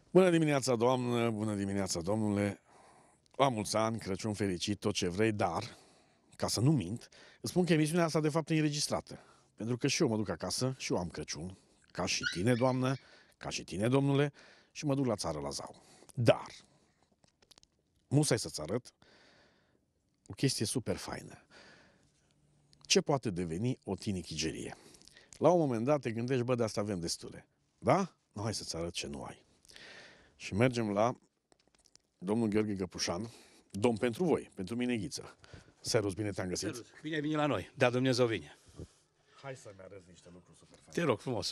Bună dimineața, doamnă, bună dimineața, domnule. La mulți ani, Crăciun fericit, tot ce vrei, dar, ca să nu mint, îți spun că emisiunea asta de fapt e înregistrată. Pentru că și eu mă duc acasă și eu am Crăciun, ca și tine, doamnă, ca și tine, domnule, și mă duc la țară la Zau. Dar, musai să-ți arăt o chestie super faină. Ce poate deveni o tinichigerie? La un moment dat te gândești, bă, de asta avem destule. Da? Nu, hai să-ți arăt ce nu ai. Și mergem la domnul Gheorghe Găpușan, domn pentru voi, pentru mine Ghiță. Serus, bine te-am găsit. Serus, bine ai venit la noi. Da, Dumnezeu vine. Hai să-mi arăți niște lucruri super faine. Te rog frumos.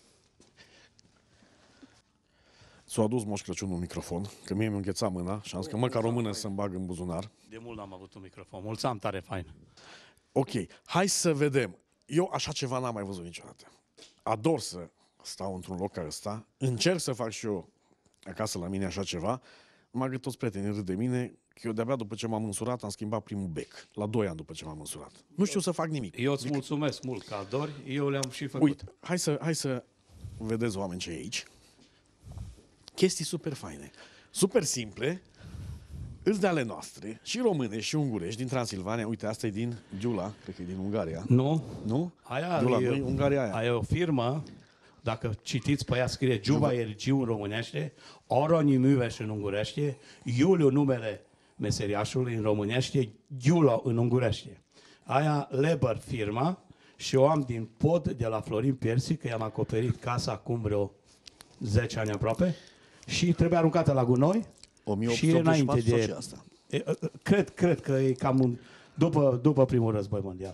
S-a adus Moș Crăciun un microfon, că mie mi-a înghețat mâna și am zis că măcar o mână să-mi bag în buzunar. De mult n-am avut un microfon. Mulțumim, tare fain. Ok, hai să vedem. Eu așa ceva n-am mai văzut niciodată. Ador să stau într-un loc ca ăsta, încerc să fac și eu acasă la mine așa ceva, numai că toți prietenii râd de mine, că eu de-abia după ce m-am însurat am schimbat primul bec. La 2 ani după ce m-am însurat. Nu știu să fac nimic. Eu îți mulțumesc mult că adori. Eu le-am și făcut. Uite, hai să vedeți, oameni, ce e aici. Chestii super faine, super simple, îți de ale noastre, și românești și ungurești, din Transilvania. Uite, asta e din Giula, cred că e din Ungaria. Nu? Nu? Aia Giula, e, nu, Ungaria aia. aia e o firmă, dacă citiți pe ea scrie Giuva Ergiu în românește, Oroni Műves în ungurește, Iuliu numele meseriașului în românește, Giula în ungurește. Aia Leber firma și o am din pod de la Florin Piersi, că i-am acoperit casa acum vreo 10 ani aproape și trebuie aruncată la gunoi. 1884 și și asta. Cred că e cam după primul război mondial.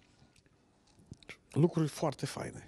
Lucruri foarte faine.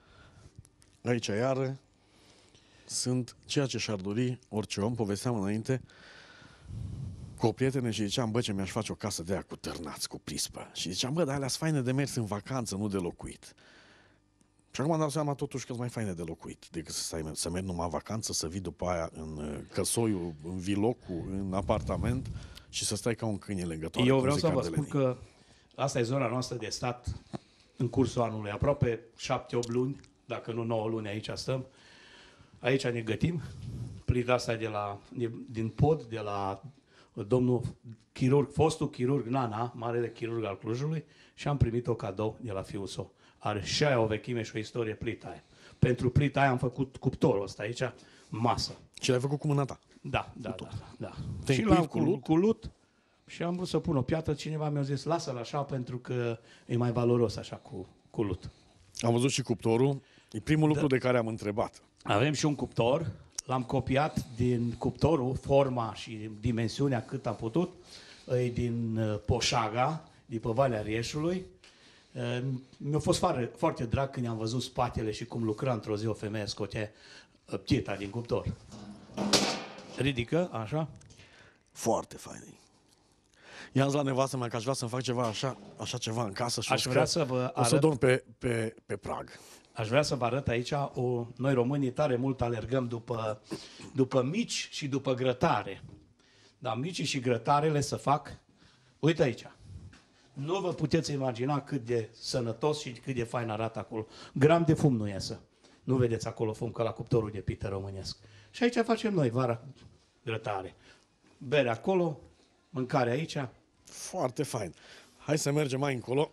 Aici, iară, sunt ceea ce și-ar dori orice om. Povesteam înainte cu o prietenă și ziceam, bă, ce mi-aș face o casă de aia cu târnați, cu prispă. Și ziceam, bă, dar alea sunt faine de mers în vacanță, nu de locuit. Și acum am dat seama totuși că sunt mai faine de locuit decât să mergi numai în vacanță, să vii după aia în căsoiul, în vilocul, în apartament și să stai ca un câine lângă toate. Eu vreau să vă spun că asta e zona noastră de stat în cursul anului, aproape 7-8 luni, dacă nu 9 luni aici stăm. Aici ne gătim. Plita asta e din pod, de la domnul chirurg, fostul chirurg Nana, marele chirurg al Clujului, și am primit-o cadou de la fiul său. Are și aia o vechime și o istorie, plita aia. Pentru plita aia am făcut cuptorul ăsta aici, masă. Și l-ai făcut cu mâna ta? Da. Te-ai Și împuit l-am cu lut și am vrut să pun o piatră. Cineva mi-a zis, lasă-l așa pentru că e mai valoros așa cu lut. Am văzut și cuptorul. E primul lucru de care am întrebat. Avem și un cuptor. L-am copiat din cuptorul, forma și dimensiunea cât am putut. E din Poșaga, din pe Valea Rieșului. Mi-a fost foarte drag când am văzut spatele și cum lucra într-o zi o femeie, scotea ptieta din cuptor. Ridică, așa. Foarte fain. I-am zis la nevastă mea că aș vrea să-mi fac ceva așa ceva în casă și Aș vrea să vă o să arăt. dorm pe prag. Aș vrea să vă arăt aici, noi românii tare mult alergăm după mici și după grătare. Dar micii și grătarele să fac, uite aici. Nu vă puteți imagina cât de sănătos și cât de fain arată acolo. Gram de fum nu iesă. Nu vedeți acolo fum ca la cuptorul de pită românesc. Și aici facem noi vara grătare. Bere acolo, mâncare aici. Foarte fain. Hai să mergem mai încolo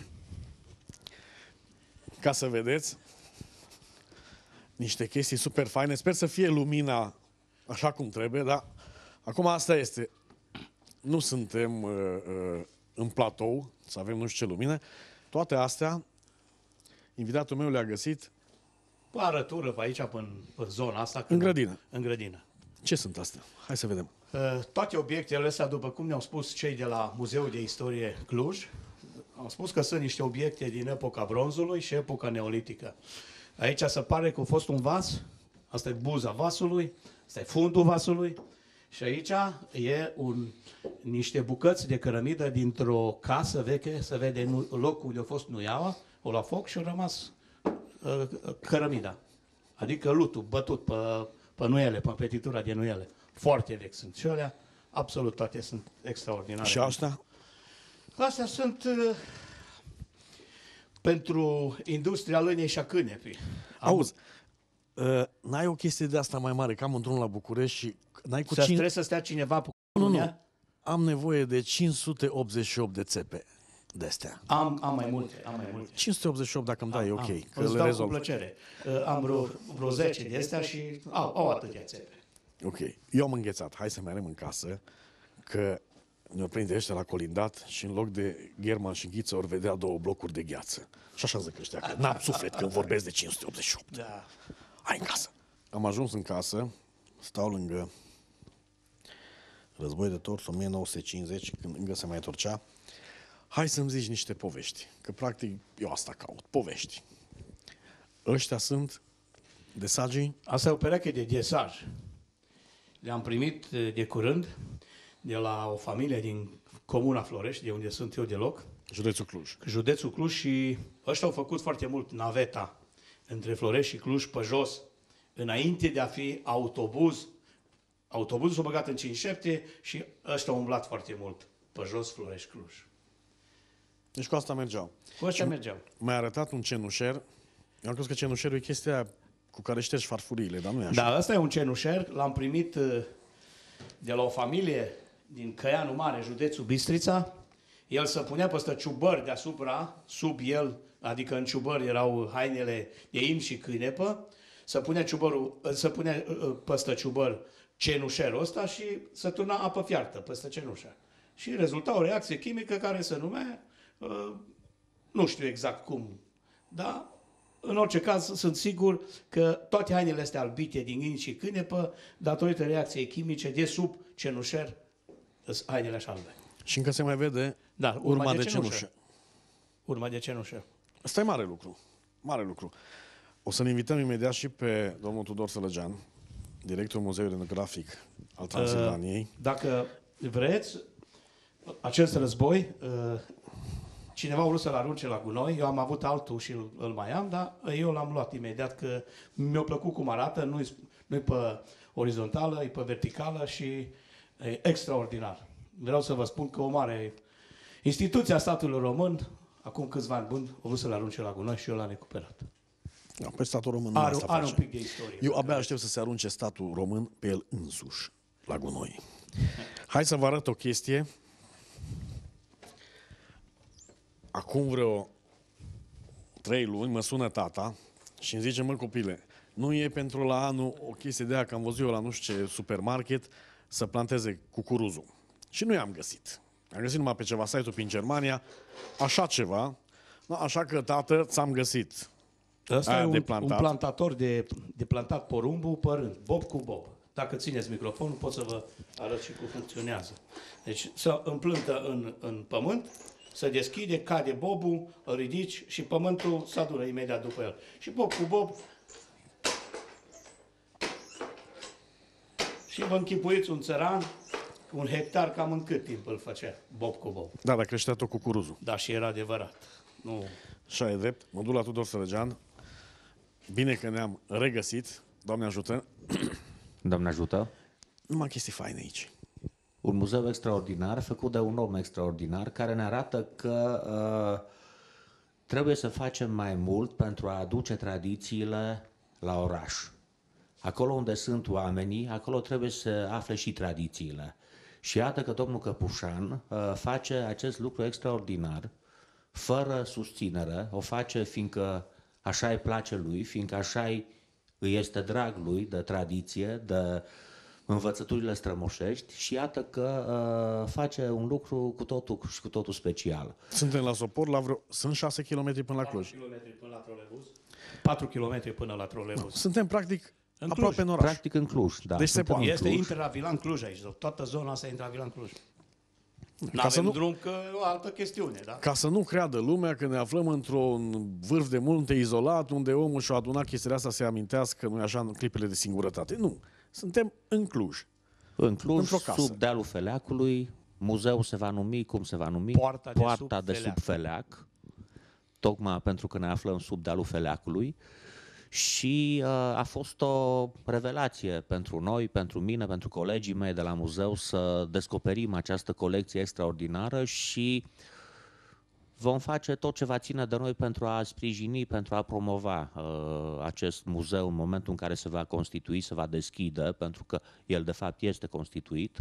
ca să vedeți niște chestii super faine. Sper să fie lumina așa cum trebuie, dar acum asta este. Nu suntem în platou, să avem nu știu ce lumină. Toate astea, invitatul meu le-a găsit Pe arătură pe aici, pe zona asta. în grădină. În grădină. Ce sunt astea? Hai să vedem. Toate obiectele astea, după cum ne-au spus cei de la Muzeul de Istorie Cluj, au spus că sunt niște obiecte din epoca bronzului și epoca neolitică. Aici se pare că a fost un vas, asta e buza vasului, asta e fundul vasului și aici e niște bucăți de cărămidă dintr-o casă veche, se vede locul unde a fost nuiaua, o la foc și a rămas cărămida, adică lutul bătut pe nuiele, pe petitura de nuiele. Foarte vechi sunt și alea, absolut toate sunt extraordinare. Și astea? Astea sunt pentru industria lănei și a cânepii. Auzi, N-ai o chestie de asta mai mare, că am într-unul la București și n-ai cu Trebuie să stea cineva pe Nu. Am nevoie de 588 de țepe de astea. Am mai multe. 588 dacă îmi dai, e ok, că Îți le dau rezolv. cu plăcere. Am vreo 10 de astea și au atâtea țepe. Ok. Eu am înghețat. Hai să mergem în casă, că ne-o prinde ăștia la colindat și în loc de Gherman și Ghiță ori vedea 2 blocuri de gheață. Și așa zic ăștia, că n-am suflet când vorbesc de 588. Da. Hai în casă. Am ajuns în casă, stau lângă Război de Tors 1950, când încă se mai torcea. Hai să-mi zici niște povești, că practic eu asta caut, povești. Ăștia sunt de Sagi. Asta e o pereche de ghețaj. Le-am primit de curând de la o familie din Comuna Florești, de unde sunt eu de loc, Județul Cluj. județul Cluj, și ăștia au făcut foarte mult naveta între Florești și Cluj pe jos, înainte de a fi autobuz. Autobuzul s-a băgat în 5-7 și ăștia au umblat foarte mult pe jos Florești-Cluj. Deci cu asta mergeau. Cu ăștia mergeau. Mi-a arătat un cenușer. Eu am crezut că cenușerul e chestia cu care ștergi farfuriile, dar nu e așa. Da, ăsta e un cenușer, l-am primit de la o familie din Căianul Mare, județul Bistrița. El se punea peste ciubări deasupra, sub el, adică în ciubări erau hainele de in și câinepă, se punea peste ciubări cenușerul ăsta și se turna apă fiartă peste cenușă. Și rezulta o reacție chimică care se numea, nu știu exact cum, dar în orice caz sunt sigur că toate hainele astea albite din in și câinepă, datorită reacției chimice de sub cenușer, sunt hainele așa albe. Și încă se mai vede urma de cenușă. Urma de cenușă. Asta e mare lucru. Mare lucru. O să-l invităm imediat și pe domnul Tudor Sălăgean, directorul Muzeului Etnografic al Transilvaniei. Dacă vreți, acest război, cineva a vrut să-l arunce la gunoi, eu am avut altul și îl mai am, dar eu l-am luat imediat, că mi-a plăcut cum arată, nu-i pe orizontală, e pe verticală și e extraordinar. Vreau să vă spun că o mare instituție a statului român, acum câțiva ani buni, a vrut să-l arunce la gunoi și eu l-am recuperat. Da, pe statul român nu asta Are face. un pic de istorie. Eu abia aștept să se arunce statul român pe el însuși la gunoi. Hai să vă arăt o chestie. Acum vreo 3 luni mă sună tata și îmi zice: mă copile, nu e pentru la anul o chestie de aia, că am văzut eu la nu știu ce supermarket să planteze cucuruzul. Și nu i-am găsit. Am găsit numai pe ceva site-uri prin Germania, așa ceva. No, așa că, tată, ți-am găsit. Ăsta e un plantator de plantat porumbul pe rând, bob cu bob. Dacă țineți microfonul, pot să vă arăt și cum funcționează. Deci se împlântă în pământ, se deschide, cade bobul, îl ridici și pământul se adună imediat după el. Și bob cu bob. Și vă închipuiți un țăran, un hectar, cam în cât timp îl făcea, bob cu bob. Da, dar creștea tot cucuruzul. Da, și era adevărat. Nu. Așa e drept. Mă duc la Tudor Sălăgean. Bine că ne-am regăsit. Doamne ajută. Doamne ajută. Numai chestii faine aici. Un muzeu extraordinar, făcut de un om extraordinar, care ne arată că trebuie să facem mai mult pentru a aduce tradițiile la oraș. Acolo unde sunt oamenii, acolo trebuie să afle și tradițiile. Și iată că domnul Căpușan face acest lucru extraordinar, fără susținere, o face fiindcă așa îi place lui, fiindcă așa îi este drag lui de tradiție, de învățăturile strămoșești, și iată că face un lucru cu totul special. Suntem la Sopor, sunt 6 km până la Cluj. 4 km până la troleibuz. 4 km până la troleibuz. Suntem practic În aproape Cluj. în oraș. Practic în Cluj, da. Deci se poate. Este intravilan Cluj aici. Toată zona asta e intravilan Cluj. Ca să N-avem nu, drum, că e o altă chestiune, da? ca să nu creadă lumea că ne aflăm într-un vârf de munte izolat, unde omul și-a adunat chestiile astea să se amintească, nu așa, în clipele de singurătate. Nu. Suntem în Cluj. În Cluj, într-o casă. sub dealul Feleacului, muzeul se va numi, cum se va numi? Poarta de sub Feleac, tocmai pentru că ne aflăm sub dealul Feleacului. Și a fost o revelație pentru noi, pentru mine, pentru colegii mei de la muzeu să descoperim această colecție extraordinară și vom face tot ce va ține de noi pentru a sprijini, pentru a promova acest muzeu în momentul în care se va constitui, se va deschide, pentru că el de fapt este constituit.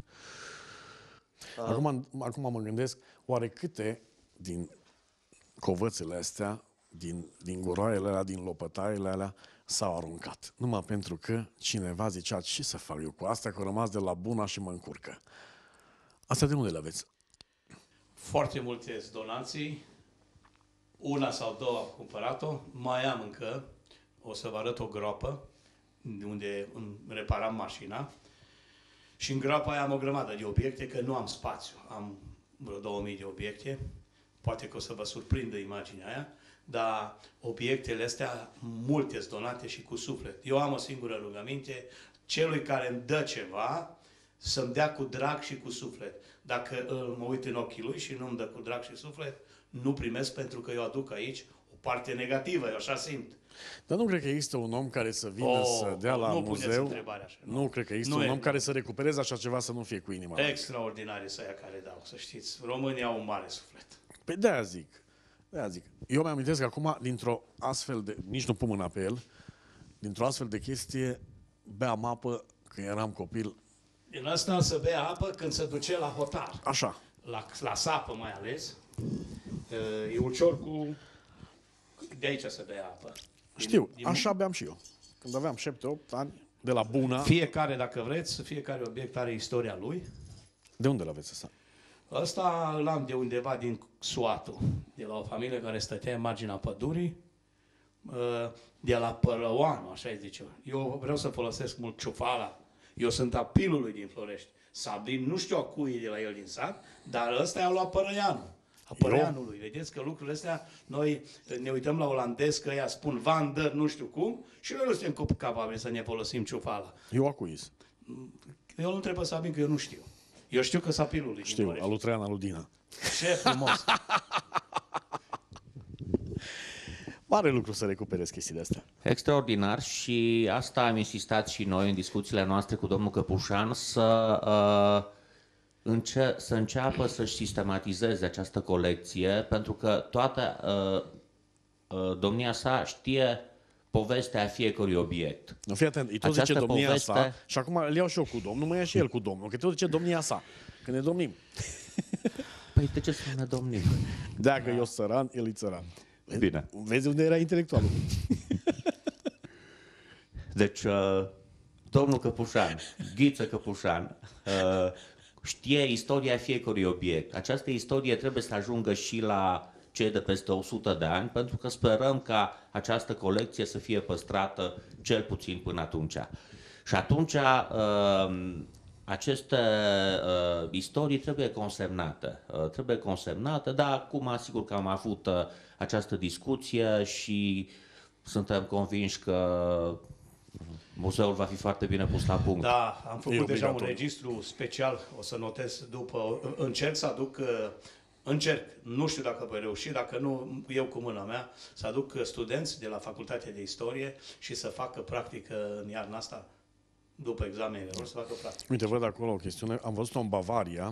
Acum mă gândesc, oare câte din covățele astea, din guroaiele alea, din lopătaiele alea, s-au aruncat. Numai pentru că cineva zicea, ce să fac eu cu astea, că au rămas de la buna și mă încurcă. Astea de unde le aveți? Foarte multe donații, una sau două am cumpărat-o, mai am încă, o să vă arăt o groapă, de unde îmi reparam mașina, și în groapa aia am o grămadă de obiecte, că nu am spațiu, am vreo 2000 de obiecte, poate că o să vă surprindă imaginea aia, dar obiectele astea, multe sunt donate și cu suflet. Eu am o singură rugăminte, celui care îmi dă ceva, să-mi dea cu drag și cu suflet. Dacă mă uit în ochii lui și nu îmi dă cu drag și suflet, nu primesc, pentru că eu aduc aici o parte negativă, eu așa simt. Dar nu cred că există un om care să vină să dea la nu puneți muzeu. întrebarea așa. Nu cred că există Nu un e. om care să recupereze așa ceva, să nu fie cu inima. Extraordinare să aia care dau, să știți. Românii au un mare suflet. Pe de-aia zic. Eu mi-amintesc că acum, dintr-o astfel de... Nici nu pun mâna pe el. Dintr-o astfel de chestie, beam apă când eram copil. Din asta să bea apă când se duce la hotar. Așa. La sapă mai ales. E ușor cu... De aici să bea apă. Știu, așa beam și eu. Când aveam 7-8 ani, de la Buna. Fiecare, dacă vreți, fiecare obiect are istoria lui. De unde l-aveți ăsta? Ăsta îl am de undeva din Suatu, de la o familie care stătea în marginea pădurii, de la Părăoanu, așa îi zice. Eu vreau să folosesc mult ciufala. Eu sunt a Pilului din Florești. Sablin, nu știu a cui e de la el din sat, dar ăsta i-a luat Părăianu. A Părăianului. Vedeți că lucrurile astea, noi ne uităm la olandez, că ea spun Van der, nu știu cum, și noi nu suntem capabili să ne folosim ciufala. Eu acuiz. Eu nu întreb pe Sabin, că eu nu știu. Eu știu că Sapilului din Știu, Florești. al lui Traian, al lui Dina. Ce frumos! Mare lucru să recuperezi chestiile astea. Extraordinar, și asta am insistat și noi în discuțiile noastre cu domnul Căpușan, să înceapă să-și sistematizeze această colecție, pentru că domnia sa știe povestea fiecărui obiect. Nu, fii atent, îi tot zice Această domnia poveste- sa și acum îl iau și eu cu domnul, mă ia și el cu domnul, că tot zice domnia sa, că ne domnim. Păi de ce să ne domnim? Dacă eu săran, el e țăran. Bine. Vezi unde era intelectualul? Deci, domnul Căpușan, Ghiță Căpușan, știe istoria fiecărui obiect. Această istorie trebuie să ajungă și la cei de peste 100 de ani, pentru că sperăm ca această colecție să fie păstrată cel puțin până atunci. Și atunci aceste istorii trebuie consemnate, dar acum asigur că am avut această discuție și suntem convinși că muzeul va fi foarte bine pus la punct. Da, am E făcut deja un obligatoriu. registru special, o să notez după, încerc să aduc, nu știu dacă voi reuși, dacă nu, eu cu mâna mea, să aduc studenți de la Facultatea de Istorie și să facă practică în iarna asta, după examenele lor, să facă practică. Uite, văd acolo o chestiune. Am văzut-o în Bavaria,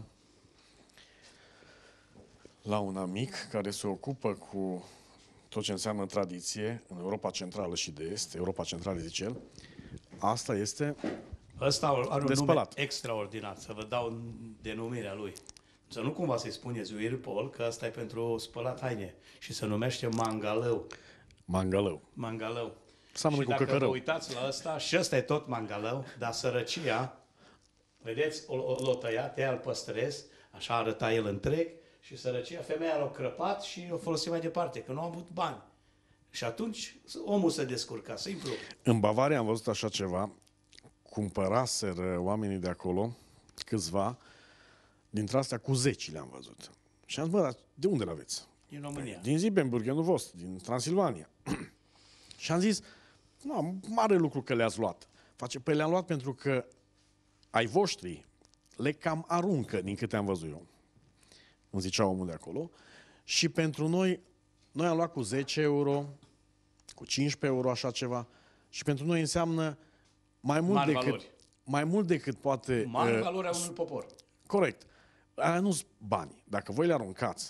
la un amic care se ocupă cu tot ce înseamnă tradiție în Europa Centrală și de Est, Europa Centrală, zice el. Asta este... Ăsta are un nume Despălat. extraordinar, să vă dau denumirea lui. Să nu cumva să-i spuneți Whirlpool, că ăsta e pentru spălat haine și se numește mangalău. Mangalău. Mangalău. Seamănă Și cu dacă căcărău. vă uitați la ăsta, și ăsta e tot mangalău, dar sărăcia, vedeți, l-o tăiat, ea îl păstrez, așa arăta el întreg, și sărăcia, femeia l-a crăpat și o folosit mai departe, că nu a avut bani. Și atunci omul se descurca, simplu. În Bavaria am văzut așa ceva. Cumpăraseră oamenii de acolo, câțiva, dintre astea cu zeci le-am văzut. Și am zis, bă, dar de unde le aveți? Din România. Din Siebenburgenul vostru, din Transilvania. Și am zis, nu, mare lucru că le-ați luat. Face, păi le-am luat pentru că ai voștri le cam aruncă, din câte am văzut eu. Îmi zicea omul de acolo. Și pentru noi am luat cu 10 euro, cu 15 euro, așa ceva. Și pentru noi înseamnă mai mult decât poate... Mari valori a unui popor. Corect. Aia nu-s bani. Dacă voi le aruncați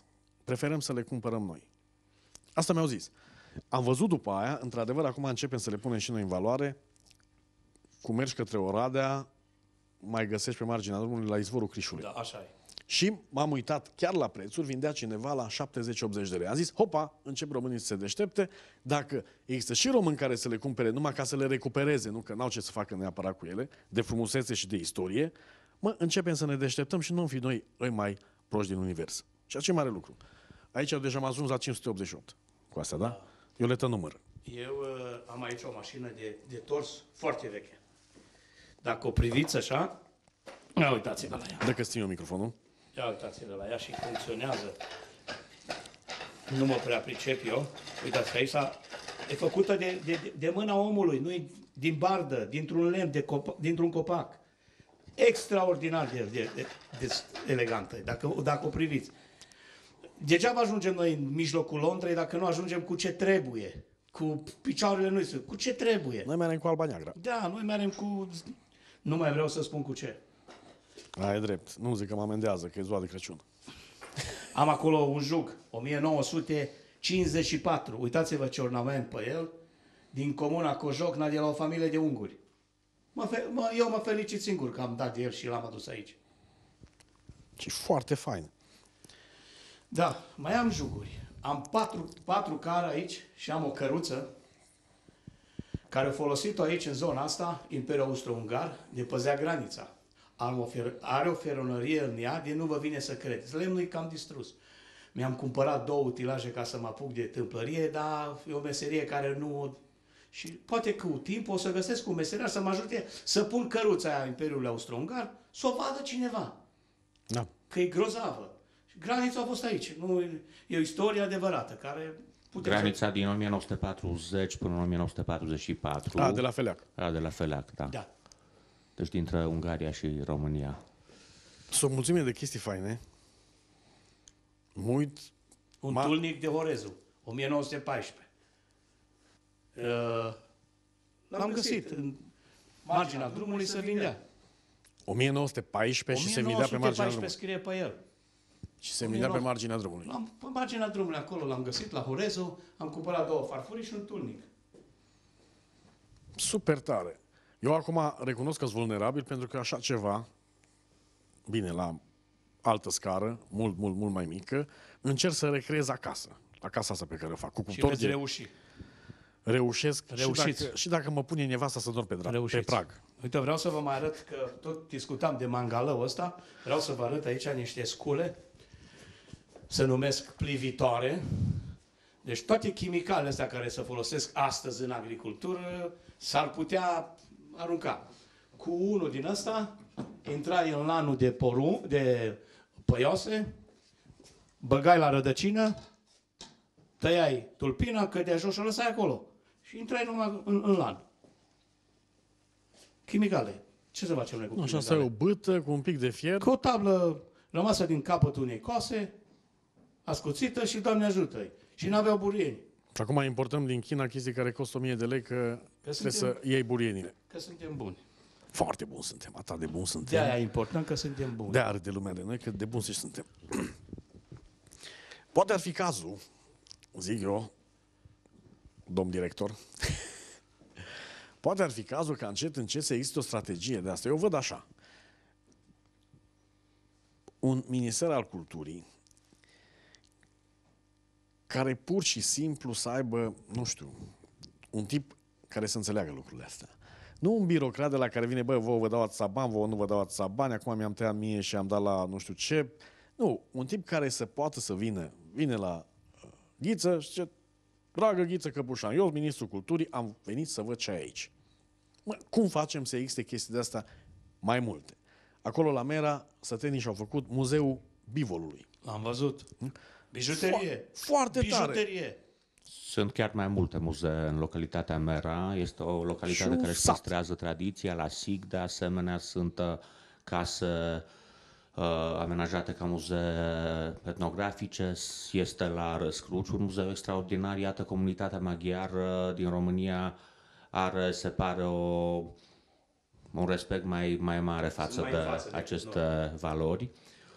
preferăm să le cumpărăm noi. Asta mi-au zis. Am văzut după aia, într-adevăr, acum începem să le punem și noi în valoare. Cum mergi către Oradea, mai găsești pe marginea drumului la izvorul Crișului. Da, așa e. Și m-am uitat chiar la prețuri, vindea cineva la 70-80 de lei. Am zis, hopa, încep românii să se deștepte, dacă există și români care să le cumpere numai ca să le recupereze, nu că n-au ce să facă neapărat cu ele, de frumusețe și de istorie, începem să ne deșteptăm și nu vom fi noi mai proști din univers. Și ce mare lucru. Aici deja am ajuns la 588 cu astea, da? Eu le număr. Eu am aici o mașină de tors foarte veche. Dacă o priviți așa, ia uitați-vă la ea. Dă că țin eu microfonul. Ia uitați-vă la ea și funcționează. Nu mă prea pricep eu. Uitați că aici e făcută de mâna omului, nu din bardă, dintr-un lemn, dintr-un copac. Extraordinar de elegantă, dacă o priviți. Degeaba ajungem noi în mijlocul Londrei dacă nu ajungem cu ce trebuie. Cu picioarele noi, cu ce trebuie. Noi mergem cu alba neagră. Da, noi mergem cu... Nu mai vreau să spun cu ce. Ai drept. Nu zic că mă amendează, că e ziua de Crăciun. Am acolo un jug, 1954. Uitați-vă ce ornament pe el, din comuna Cojocna, de la o familie de unguri. Eu mă felicit singur că am dat de el și l-am adus aici. Și foarte fain. Da, mai am juguri. Am patru care aici și am o căruță care a folosit-o aici, în zona asta, Imperiul Austro-Ungar, de păzea granița. Are o feronărie în ea de nu vă vine să credeți. Lemnul e cam distrus. Mi-am cumpărat 2 utilaje ca să mă apuc de tâmplărie, dar e o meserie care nu... Și poate că cu timp o să găsesc un meseriar să mă ajute să pun căruța aia Imperiului Austro-Ungar, să o vadă cineva. Da. Că e grozavă. Și granița a fost aici. Nu, e o istorie adevărată, care... Granița din 1940 până în 1944. De la Feleac. De la Feleac, da. Da. Deci dintre Ungaria și România. Sunt mulțime de chestii faine. Un tulnic de Horezu, 1914. L-am găsit în marginea drumului să vindea. 1914 și se vindea pe marginea drumului. Scrie pe el. Și se vindea pe marginea drumului. Pe marginea drumului acolo l-am găsit, la Horezu, am cumpărat 2 farfurii și un tulnic. Super tare. Eu acum recunosc că sunt vulnerabil pentru că așa ceva, bine, la altă scară, mult mai mică, încerc să recreez acasă. La casa asta pe care o fac. Cu Și cuptor veți reuși. Reușesc Reușiți. și dacă mă pune nevasta să dorm pe prag. Uite, vreau să vă mai arăt că tot discutam de mangalăul ăsta. Vreau să vă arăt aici niște scule. Se numesc plivitoare. Deci toate chimicalele astea care se folosesc astăzi în agricultură s-ar putea arunca. Cu unul din ăsta intrai în lanul de păioase, băgai la rădăcină, tăiai tulpina, cădea jos și o lăsai acolo. Și intrai numai în lan. Chimicale. Ce să facem noi cu chimicale? Așa, o bâtă cu un pic de fier. Cu o tablă rămasă din capătul unei coase, ascuțită și Doamne ajută-i. Și n-aveau burieni. Și acum importăm din China chestii care costă 1000 de lei că trebuie să iei burienile. Că suntem buni. Foarte buni suntem, atât de buni suntem. De-aia importăm că suntem buni. De-aia arde lumea de noi, că de buni suntem. Poate ar fi cazul, zic eu, domn director, poate ar fi cazul ca încet să existe o strategie de asta. Eu văd așa. Un minister al culturii care pur și simplu să aibă, nu știu, un tip care să înțeleagă lucrurile astea. Nu un birocrat de la care vine, vouă vă dau atâția bani, vouă nu vă dau atâția bani, acum mi-am tăiat mie și am dat la nu știu ce. Nu, un tip care să poată să vine la Ghiță și zice, dragă Ghiță Căpușan, eu, ministrul culturii, am venit să văd ce ai aici. Cum facem să existe chestii de astea mai multe? Acolo la Mera, sătenii și-au făcut muzeul bivolului. L-am văzut. Bijuterie. Foarte tare. Bijuterie. Sunt chiar mai multe muzee în localitatea Mera. Este o localitate care își păstrează tradiția. La Sig, de asemenea, sunt case amenajate ca muzee etnografice. Este la Răscruci un muzeu extraordinar. Iată, comunitatea maghiară din România are, se pare, un respect mai mare față de aceste valori.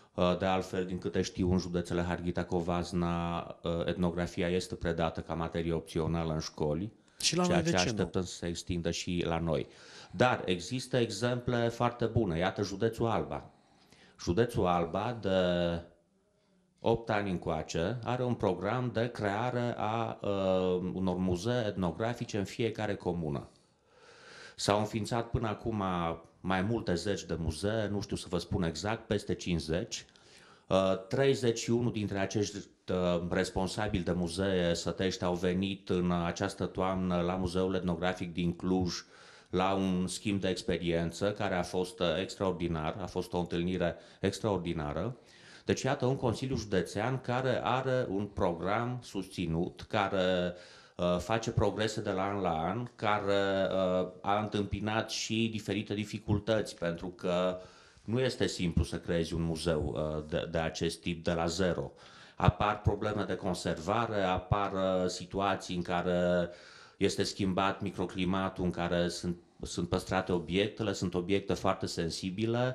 De altfel, din câte știu, în județele Harghita Covasna, etnografia este predată ca materie opțională în școli, Și la ceea noi de ce ce nu? așteptăm să se extindă și la noi. Dar există exemple foarte bune. Iată județul Alba. Județul Alba, de 8 ani încoace, are un program de creare a unor muzee etnografice în fiecare comună. S-au înființat până acum mai multe zeci de muzee, nu știu să vă spun exact, peste 50. 31 dintre acești responsabili de muzee sătești au venit în această toamnă la Muzeul Etnografic din Cluj la un schimb de experiență care a fost extraordinar, a fost o întâlnire extraordinară. Deci iată un Consiliu Județean care are un program susținut, care face progrese de la an la an, care a întâmpinat și diferite dificultăți, pentru că nu este simplu să creezi un muzeu de acest tip de la zero. Apar probleme de conservare, apar situații în care este schimbat microclimatul, în care sunt păstrate obiectele, sunt obiecte foarte sensibile.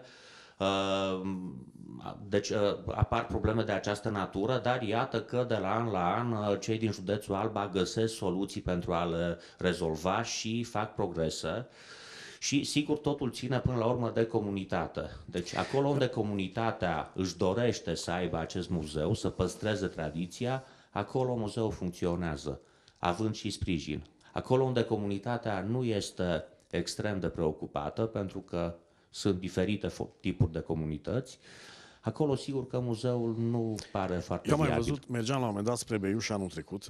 Deci apar probleme de această natură, dar iată că de la an la an cei din județul Alba găsesc soluții pentru a le rezolva și fac progrese. Și sigur totul ține până la urmă de comunitate. Deci acolo unde comunitatea își dorește să aibă acest muzeu, să păstreze tradiția, acolo muzeul funcționează, având și sprijin. Acolo unde comunitatea nu este extrem de preocupată, pentru că sunt diferite tipuri de comunități, acolo sigur că muzeul nu pare foarte Eu am mai viabil. văzut, mergeam la un moment dat spre Beiuș anul trecut,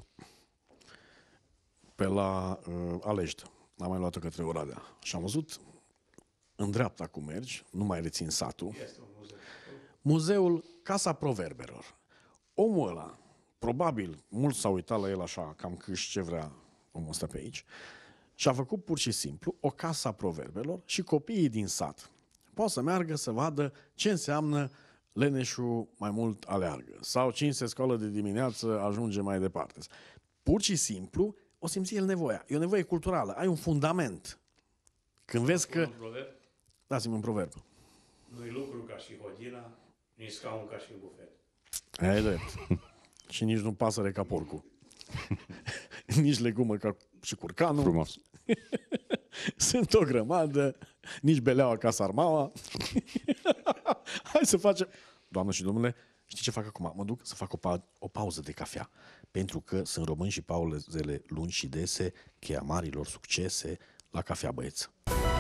pe la Alești. Am mai luat-o către Oradea. Și am văzut în dreapta cum mergi, nu mai rețin satul, Este un muzeu. muzeul Casa Proverbelor. Omul ăla, probabil, mulți s-au uitat la el așa, cam câși ce vrea omul ăsta pe aici, și a făcut pur și simplu o casă a proverbelor și copiii din sat pot să meargă să vadă ce înseamnă leneșul mai mult aleargă sau cine se scoală de dimineață ajunge mai departe. Pur și simplu o simți el nevoia. E o nevoie culturală. Ai un fundament. Când vezi că... Un proverb? Dați-mi un proverb. Nu-i lucru ca și hodina, nici scaun ca și bufet. Aia e drept. Și nici nu pasăre ca porcul. Nici legumă ca și curcanul. Frumos. Sunt o grămadă. Nici beleaua ca sarmaua. Hai să facem... Doamnă și domnule, știi ce fac acum? Mă duc să fac o pauză de cafea. Pentru că sunt români și pauzele lungi și dese, cheia marilor succese la cafea, băieți.